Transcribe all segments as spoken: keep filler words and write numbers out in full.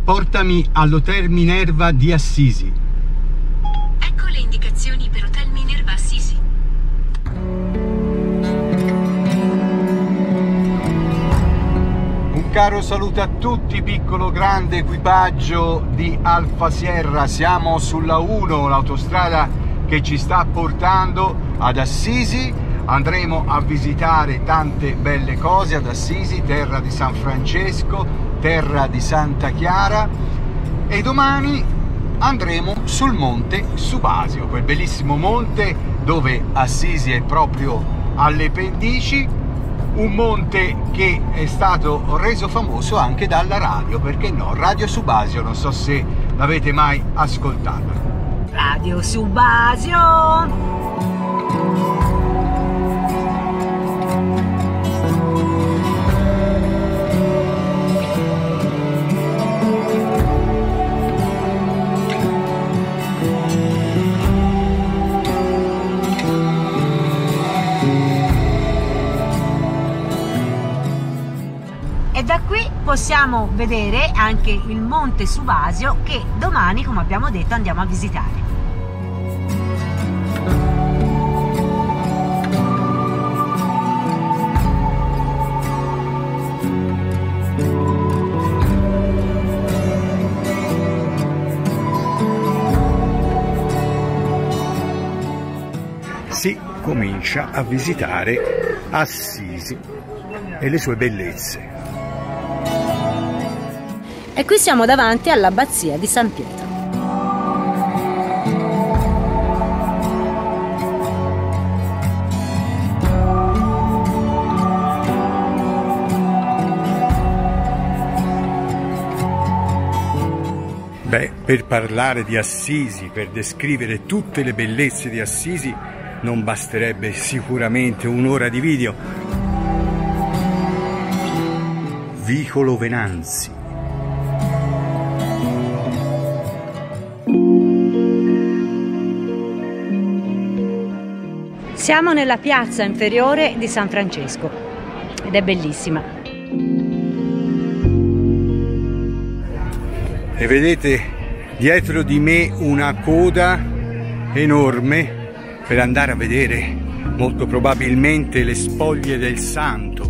portami all'Hotel Minerva di Assisi. Ecco le indicazioni per Hotel Minerva Assisi. Un caro saluto a tutti, piccolo grande equipaggio di Alfa Sierra. Siamo sulla uno, l'autostrada che ci sta portando ad Assisi. Andremo a visitare tante belle cose ad Assisi, terra di San Francesco, terra di Santa Chiara, e domani andremo sul monte Subasio, quel bellissimo monte dove Assisi è proprio alle pendici. Un monte che è stato reso famoso anche dalla radio, perché no? Radio Subasio, non so se l'avete mai ascoltata. Radio Subasio! E da qui possiamo vedere anche il monte Subasio, che domani, come abbiamo detto, andiamo a visitare. Si comincia a visitare Assisi e le sue bellezze. E qui siamo davanti all'abbazia di San Pietro. Beh, per parlare di Assisi, per descrivere tutte le bellezze di Assisi, non basterebbe sicuramente un'ora di video. Vicolo Venanzi. Siamo nella piazza inferiore di San Francesco ed è bellissima. E vedete dietro di me una coda enorme per andare a vedere molto probabilmente le spoglie del santo.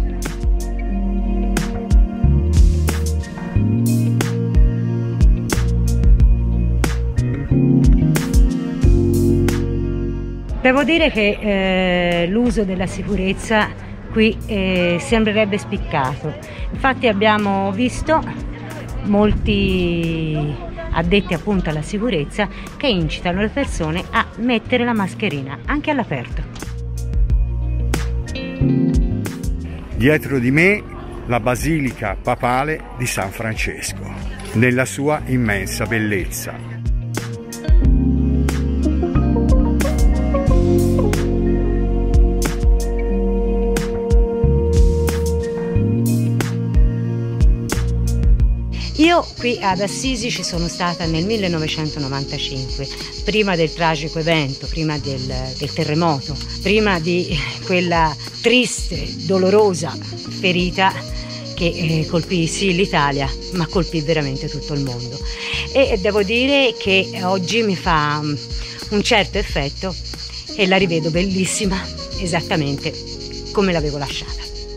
Devo dire che eh, l'uso della sicurezza qui eh, sembrerebbe spiccato. Infatti abbiamo visto molti addetti appunto alla sicurezza che incitano le persone a mettere la mascherina anche all'aperto. Dietro di me la Basilica Papale di San Francesco, nella sua immensa bellezza. Io qui ad Assisi ci sono stata nel millenovecentonovantacinque, prima del tragico evento, prima del, del terremoto, prima di quella triste, dolorosa ferita che eh, colpì sì l'Italia, ma colpì veramente tutto il mondo. E devo dire che oggi mi fa un certo effetto e la rivedo bellissima, esattamente come l'avevo lasciata.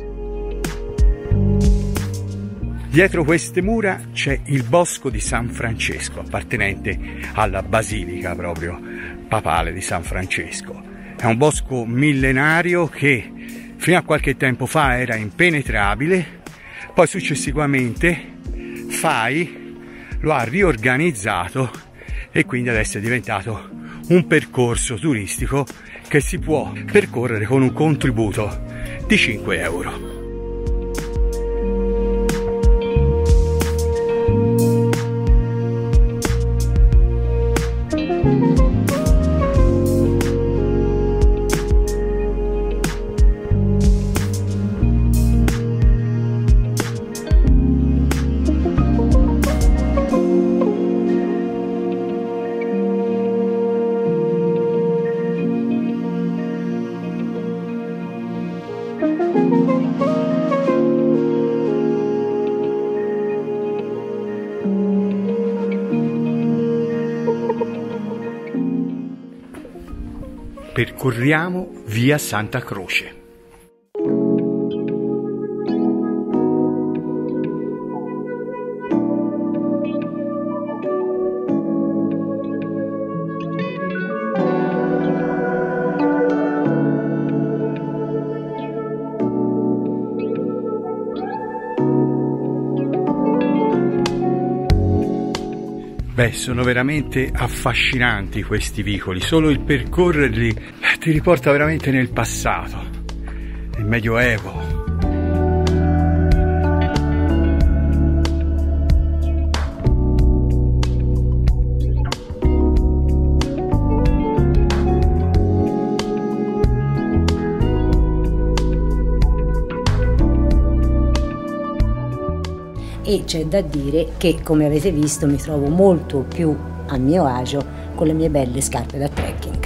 Dietro queste mura c'è il bosco di San Francesco, appartenente alla Basilica proprio Papale di San Francesco. È un bosco millenario che fino a qualche tempo fa era impenetrabile, poi successivamente Fai lo ha riorganizzato e quindi adesso è diventato un percorso turistico che si può percorrere con un contributo di cinque euro. Thank you. percorriamo via Santa Croce. Beh, sono veramente affascinanti questi vicoli, solo il percorrerli ti riporta veramente nel passato, nel Medioevo. E c'è da dire che, come avete visto, mi trovo molto più a mio agio con le mie belle scarpe da trekking.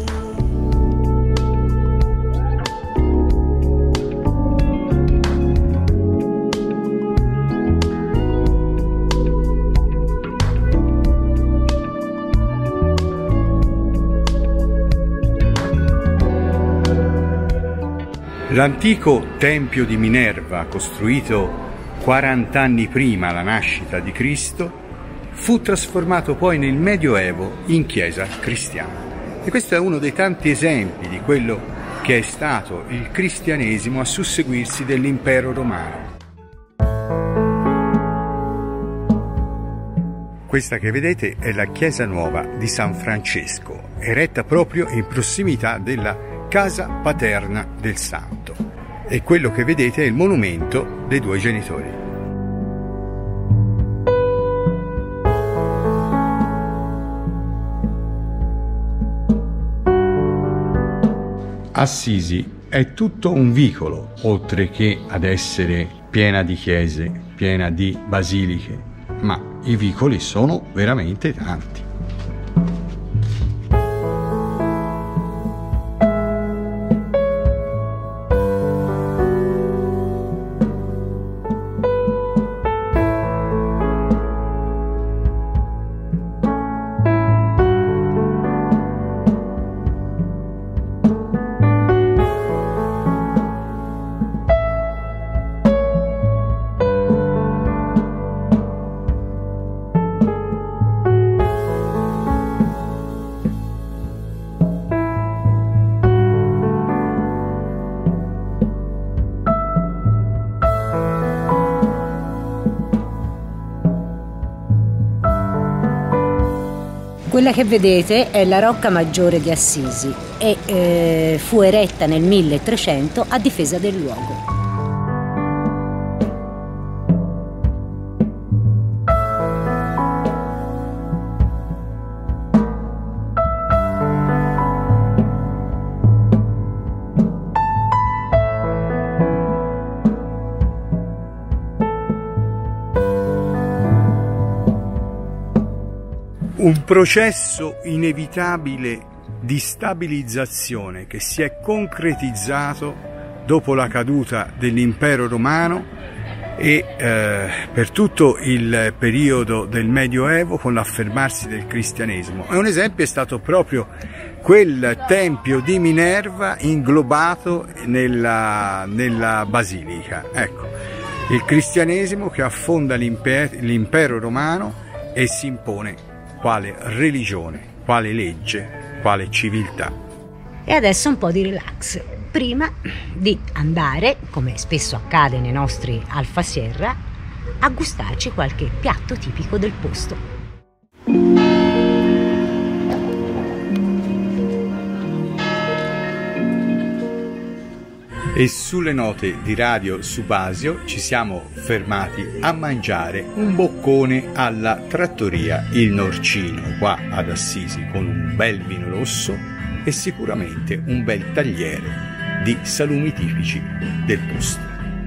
L'antico tempio di Minerva, costruito quaranta anni prima la nascita di Cristo, fu trasformato poi nel Medioevo in chiesa cristiana. E questo è uno dei tanti esempi di quello che è stato il cristianesimo a susseguirsi dell'impero romano. Questa che vedete è la chiesa nuova di San Francesco, eretta proprio in prossimità della casa paterna del santo. E quello che vedete è il monumento dei due genitori. Assisi è tutto un vicolo, oltre che ad essere piena di chiese, piena di basiliche, ma i vicoli sono veramente tanti. Quella che vedete è la Rocca Maggiore di Assisi e eh, fu eretta nel milletrecento a difesa del luogo. Un processo inevitabile di stabilizzazione che si è concretizzato dopo la caduta dell'impero romano e eh, per tutto il periodo del Medioevo con l'affermarsi del cristianesimo. E un esempio è stato proprio quel tempio di Minerva inglobato nella, nella basilica. Ecco, il cristianesimo che affonda l'impero romano e si impone quale religione, quale legge, quale civiltà. E adesso un po' di relax, prima di andare, come spesso accade nei nostri Alfa Sierra, a gustarci qualche piatto tipico del posto. E sulle note di Radio Subasio ci siamo fermati a mangiare un boccone alla trattoria Il Norcino qua ad Assisi, con un bel vino rosso e sicuramente un bel tagliere di salumi tipici del posto.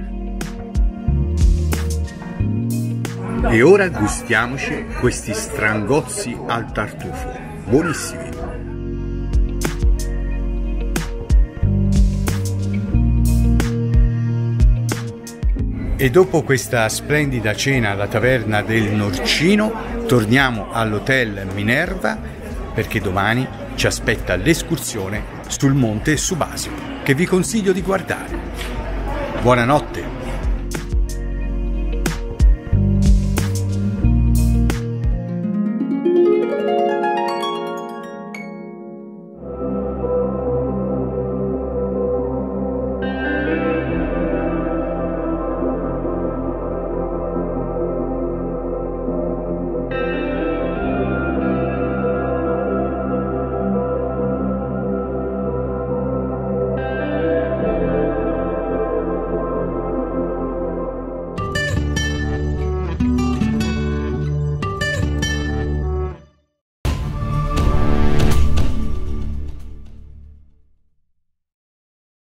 E ora gustiamoci questi strangozzi al tartufo, buonissimi. E dopo questa splendida cena alla taverna del Norcino torniamo all'hotel Minerva, perché domani ci aspetta l'escursione sul monte Subasio, che vi consiglio di guardare. Buonanotte!